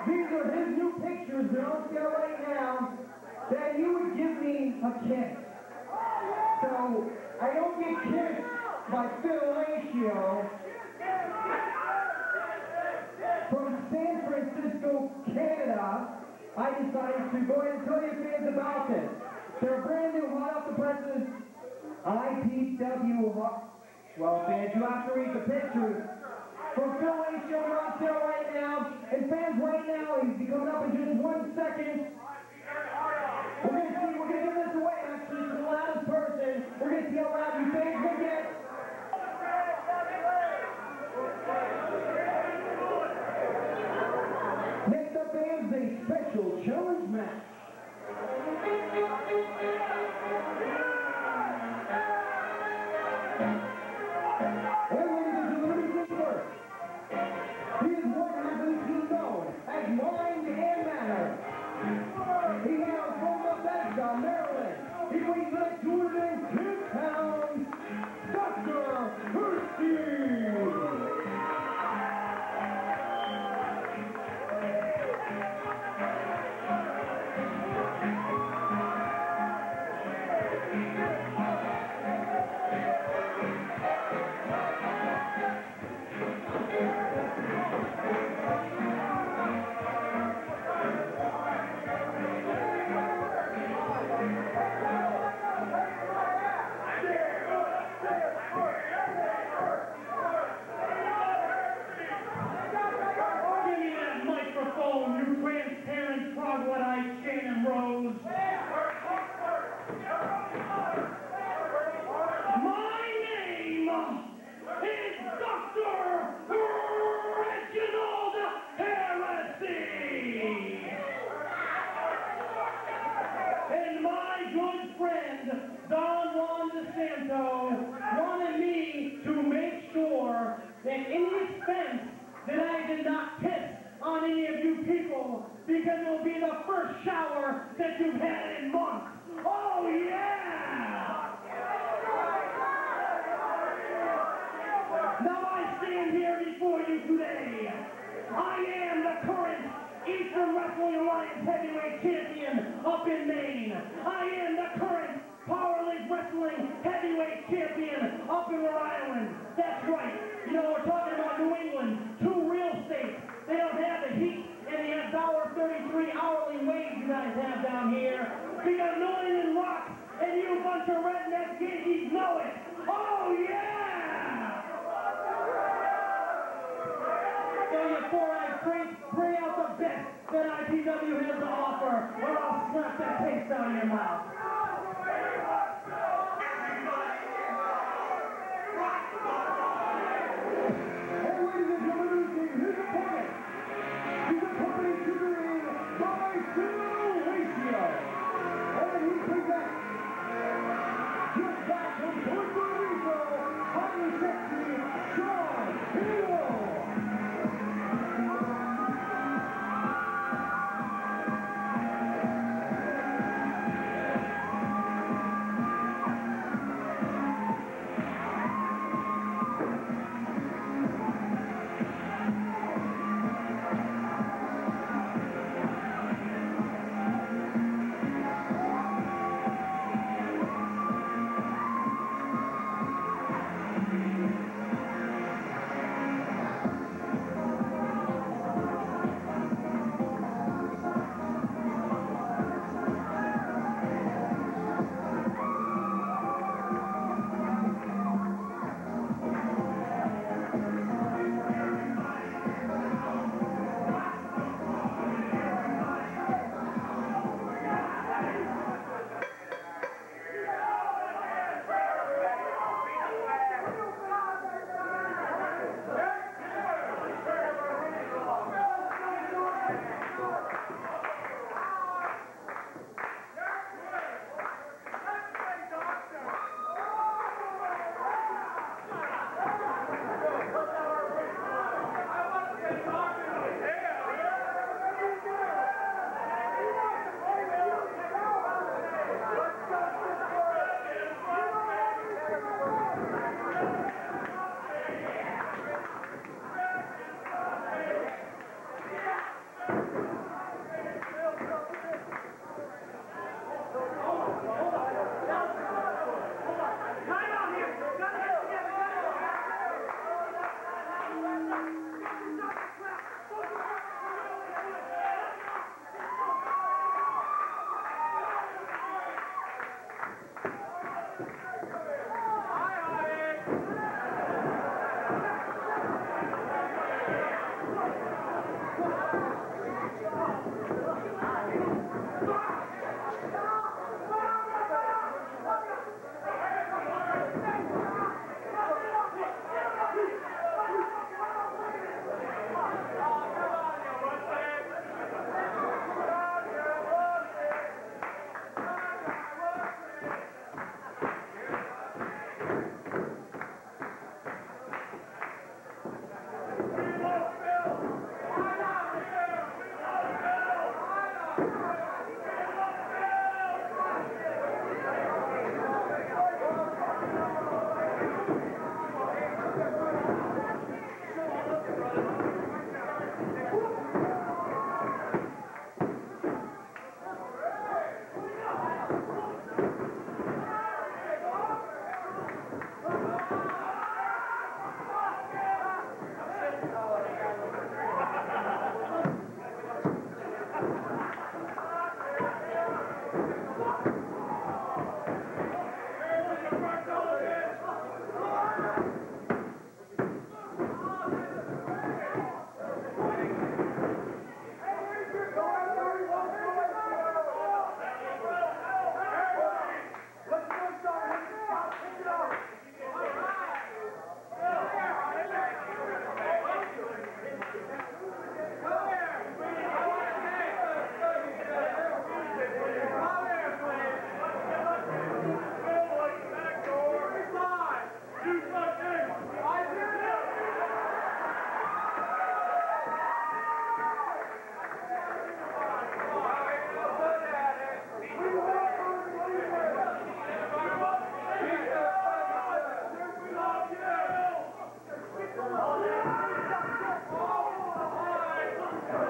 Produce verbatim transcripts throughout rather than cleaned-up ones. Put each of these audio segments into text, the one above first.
these are his new pictures that are on there right now, that you would give me a kiss. So, I don't get kissed by Fellatio from San Francisco, Canada. I decided to go ahead and tell you fans about this. They're brand new, hot off the presses, I P W. Well, fans, you have to read the pictures. From Fellatio on sale right now, and fans right now, he's be coming up in just one second. We're going to see, we're going to give this away actually to the loudest person. We're going to see how loud you fans can get. Next up, fans, a special challenge match. Maryland. He weighs like two hundred ten pounds, Doctor Hursti. Wanted me to make sure that any expense that I did not piss on any of you people, because it will be the first shower that you've had in months. Oh yeah! Now I stand here before you today. I am the current Eastern Wrestling Alliance Heavyweight Champion up in Maine. I am the current Power League Wrestling Heavyweight Champion up in Rhode Island. That's right. You know, we're talking about New England, two real states. They don't have the heat and the one dollar thirty-three hourly wage you guys have down here. Because New England rocks, and you bunch of redneck Yankees know it. Oh, yeah! So you four-eyed freaks, bring out the best that I P W has to offer, or I'll slap that taste out of your mouth.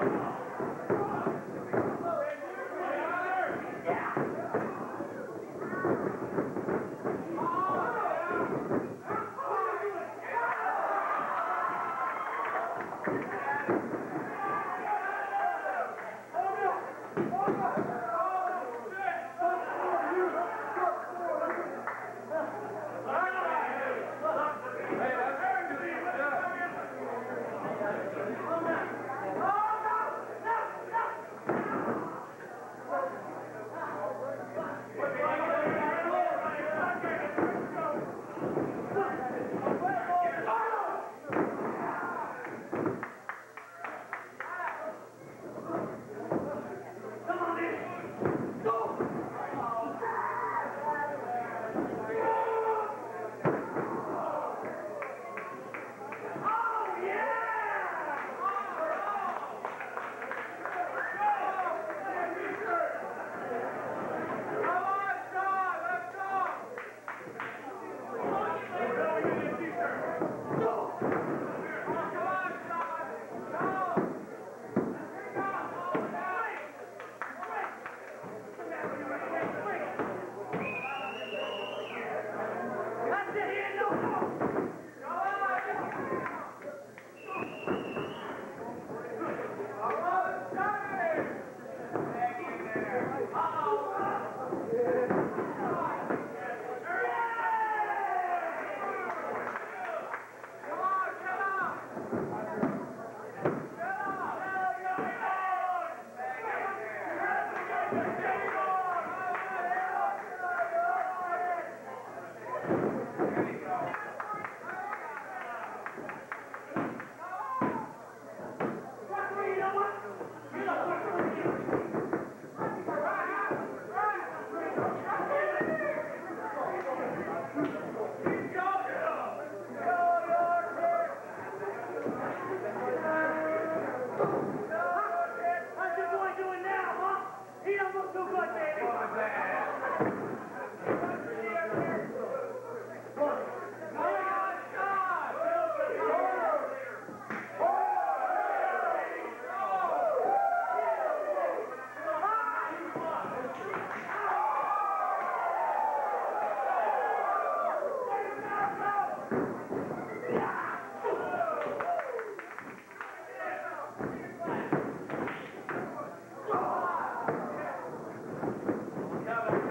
Come on.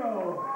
go.